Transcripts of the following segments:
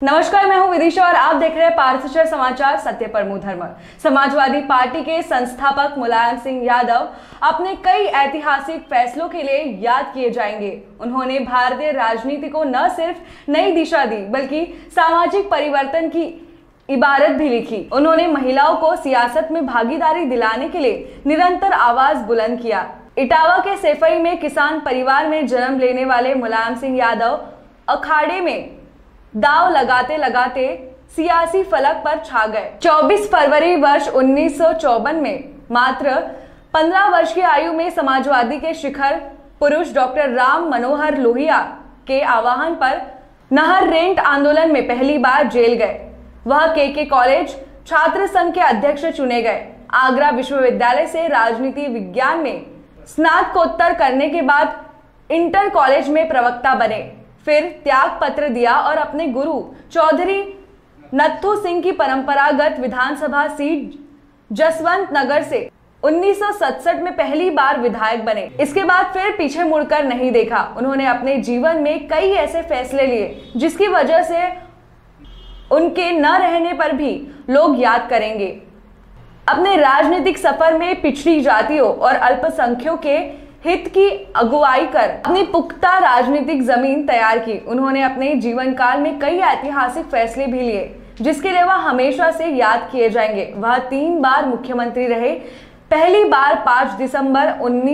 नमस्कार, मैं हूं विदिशा और आप देख रहे हैं पारसचर समाचार सत्य परमो धर्म। समाजवादी पार्टी के संस्थापक मुलायम सिंह यादव अपने कई ऐतिहासिक फैसलों के लिए याद किए जाएंगे। उन्होंने भारतीय राजनीति को न सिर्फ नई दिशा दी बल्कि सामाजिक परिवर्तन की इबारत भी लिखी। उन्होंने महिलाओं को सियासत में भागीदारी दिलाने के लिए निरंतर आवाज बुलंद किया। इटावा के सेफई में किसान परिवार में जन्म लेने वाले मुलायम सिंह यादव अखाड़े में दाव लगाते लगाते सियासी फलक पर छा गए। 24 फरवरी वर्ष 1954 में मात्र 15 वर्ष की आयु में समाजवादी के शिखर पुरुष डॉक्टर राम मनोहर लोहिया के आह्वान पर नहर रेंट आंदोलन में पहली बार जेल गए। वह के कॉलेज छात्र संघ के अध्यक्ष चुने गए। आगरा विश्वविद्यालय से राजनीति विज्ञान में स्नातकोत्तर करने के बाद इंटर कॉलेज में प्रवक्ता बने। फिर त्याग पत्र दिया और अपने गुरु चौधरी नत्थू सिंह की परंपरागत विधानसभा सीट जसवंत नगर से 1967 में पहली बार विधायक बने। इसके बाद फिर पीछे मुड़कर नहीं देखा। उन्होंने अपने जीवन में कई ऐसे फैसले लिए जिसकी वजह से उनके न रहने पर भी लोग याद करेंगे। अपने राजनीतिक सफर में पिछड़ी जातियों और अल्पसंख्यकों के हित की अगुवाई कर अपनी पुख्ता राजनीतिक जमीन तैयार की। उन्होंने अपने जीवन काल में कई ऐतिहासिक फैसले भी लिए जिसके लिए वह हमेशा से याद किए जाएंगे। वह 3 बार मुख्यमंत्री रहे। पहली बार 5 दिसंबर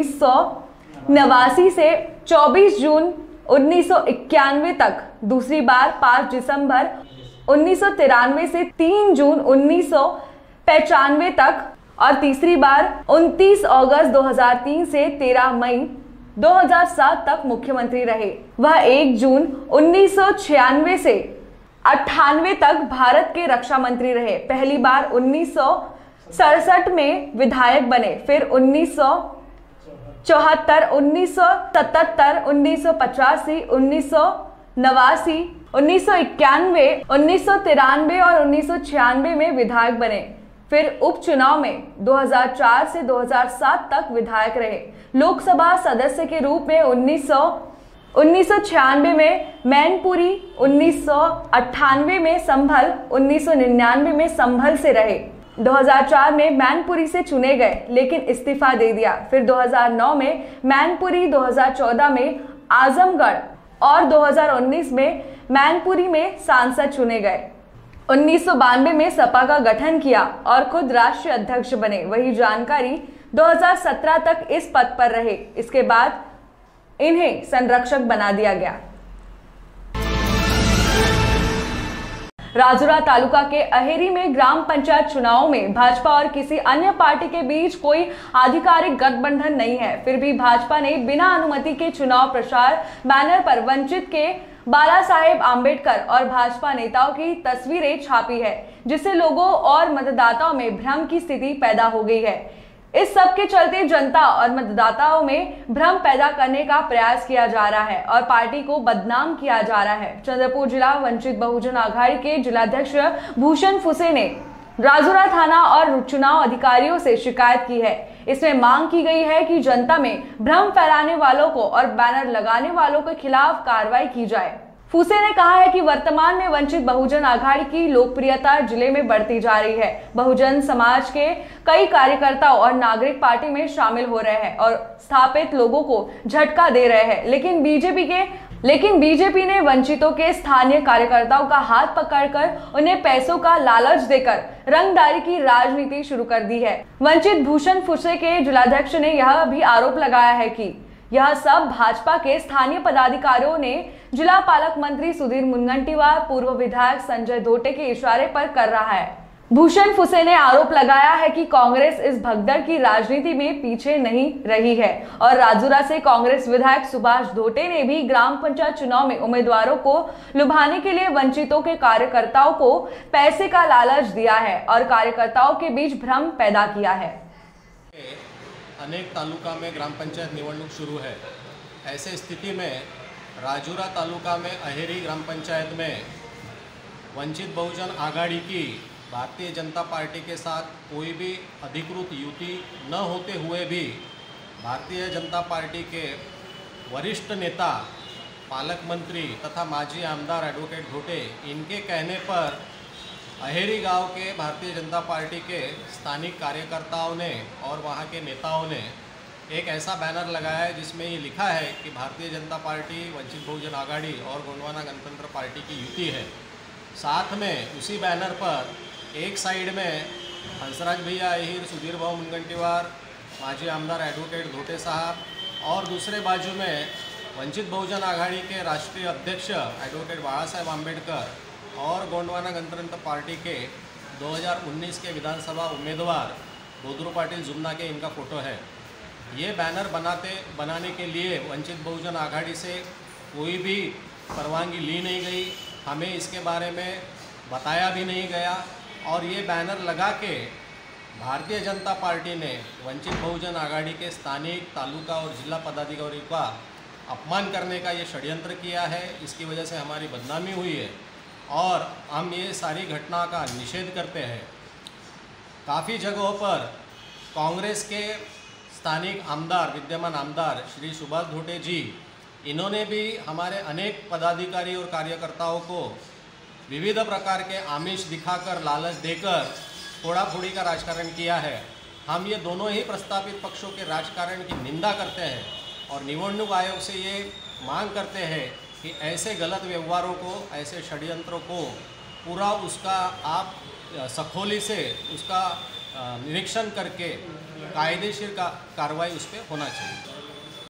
1989 से 24 जून 1991 तक, दूसरी बार 5 दिसंबर 1993 से 3 जून 1995 तक और तीसरी बार 29 अगस्त 2003 से 13 मई 2007 तक मुख्यमंत्री रहे। वह 1 जून 1996 से 98 तक भारत के रक्षा मंत्री रहे। पहली बार 1967 में विधायक बने, फिर 1974, 1977, 1985, 1989, 1991, 1993 और 1996 में विधायक बने। फिर उपचुनाव में 2004 से 2007 तक विधायक रहे। लोकसभा सदस्य के रूप में 1996 में मैनपुरी, 1998 में संभल, 1999 में संभल से रहे। 2004 में मैनपुरी से चुने गए लेकिन इस्तीफा दे दिया। फिर 2009 में मैनपुरी, 2014 में आजमगढ़ और 2019 में मैनपुरी में सांसद चुने गए। 1992 में सपा का गठन किया और खुद राष्ट्रीय अध्यक्ष बने। वही जानकारी 2017 तक इस पद पर रहे। इसके बाद इन्हें संरक्षक बना दिया गया। राजुरा तालुका के अहेरी में ग्राम पंचायत चुनाव में भाजपा और किसी अन्य पार्टी के बीच कोई आधिकारिक गठबंधन नहीं है। फिर भी भाजपा ने बिना अनुमति के चुनाव प्रचार बैनर पर वंचित के बाला साहेब आंबेडकर और भाजपा नेताओं की तस्वीरें छापी है, जिससे लोगों और मतदाताओं में भ्रम की स्थिति पैदा हो गई है। इस सब के चलते जनता और मतदाताओं में भ्रम पैदा करने का प्रयास किया जा रहा है और पार्टी को बदनाम किया जा रहा है। चंद्रपुर जिला वंचित बहुजन आघाड़ी के जिलाध्यक्ष भूषण फुसे ने राजुरा थाना और चुनाव अधिकारियों से शिकायत की है। इसमें मांग की गई है कि जनता में भ्रम फैलाने वालों को और बैनर लगाने वालों के खिलाफ कार्रवाई की जाए। फूसे ने कहा है कि वर्तमान में वंचित बहुजन आघाड़ी की लोकप्रियता जिले में बढ़ती जा रही है। बहुजन समाज के कई कार्यकर्ता और नागरिक पार्टी में शामिल हो रहे हैं और स्थापित लोगों को झटका दे रहे हैं, लेकिन बीजेपी ने वंचितों के स्थानीय कार्यकर्ताओं का हाथ पकड़कर उन्हें पैसों का लालच देकर रंगदारी की राजनीति शुरू कर दी है। वंचित भूषण फुसे के जिलाध्यक्ष ने यह भी आरोप लगाया है कि यह सब भाजपा के स्थानीय पदाधिकारियों ने जिला पालक मंत्री सुधीर मुनगंटीवार, पूर्व विधायक संजय धोटे के इशारे पर कर रहा है। भूषण फुसे ने आरोप लगाया है कि कांग्रेस इस भगदड़ की राजनीति में पीछे नहीं रही है और राजुरा से कांग्रेस विधायक सुभाष धोटे ने भी ग्राम पंचायत चुनाव में उम्मीदवारों को लुभाने के लिए वंचितों के कार्यकर्ताओं को पैसे का लालच दिया है और कार्यकर्ताओं के बीच भ्रम पैदा किया है। अनेक तालुका में ग्राम पंचायत निवडणूक शुरू है। ऐसे स्थिति में राजुरा तालुका में अहेरी ग्राम पंचायत में वंचित बहुजन आघाड़ी की भारतीय जनता पार्टी के साथ कोई भी अधिकृत युति न होते हुए भी भारतीय जनता पार्टी के वरिष्ठ नेता पालक मंत्री तथा माजी आमदार एडवोकेट घोटे, इनके कहने पर अहेरी गांव के भारतीय जनता पार्टी के स्थानिक कार्यकर्ताओं ने और वहां के नेताओं ने एक ऐसा बैनर लगाया है जिसमें ये लिखा है कि भारतीय जनता पार्टी, वंचित बहुजन आघाड़ी और गोंडवाना गणतंत्र पार्टी की युति है। साथ में उसी बैनर पर एक साइड में हंसराज भैया अहिर, सुधीर भाऊ मुनगंटीवार, माजी आमदार एडवोकेट घोटे साहब और दूसरे बाजू में वंचित बहुजन आघाड़ी के राष्ट्रीय अध्यक्ष एडवोकेट बाला साहेब आंबेडकर और गोंडवाना गणतंत्र पार्टी के 2019 के विधानसभा उम्मीदवार बोदरू पाटिल जुमना के इनका फ़ोटो है। ये बैनर बनाने के लिए वंचित बहुजन आघाड़ी से कोई भी परवानगी ली नहीं गई, हमें इसके बारे में बताया भी नहीं गया और ये बैनर लगा के भारतीय जनता पार्टी ने वंचित बहुजन आघाड़ी के स्थानिक, तालुका और जिला पदाधिकारियों का अपमान करने का ये षड्यंत्र किया है। इसकी वजह से हमारी बदनामी हुई है और हम ये सारी घटना का निषेध करते हैं। काफ़ी जगहों पर कांग्रेस के स्थानिक आमदार, विद्यमान आमदार श्री सुभाष धोटे जी, इन्होंने भी हमारे अनेक पदाधिकारी और कार्यकर्ताओं को विविध प्रकार के आमिष दिखाकर, लालच देकर फोड़ा-फोड़ी का राजकारण किया है। हम ये दोनों ही प्रस्तावित पक्षों के राजकारण की निंदा करते हैं और निवडणूक आयोग से ये मांग करते हैं कि ऐसे गलत व्यवहारों को, ऐसे षड्यंत्रों को पूरा उसका आप सखोली से उसका निरीक्षण करके कायदेशीर कार्रवाई उस पर होना चाहिए।